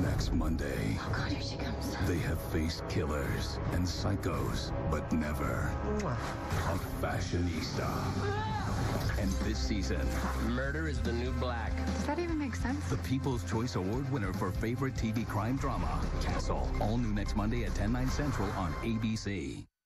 next Monday. Oh, God, here she comes. They have faced killers and psychos, but never a fashionista. And this season, Murder is the new black. Does that even make sense? the People's Choice Award winner for favorite TV crime drama, Castle. All new next Monday at 10, 9 Central on ABC.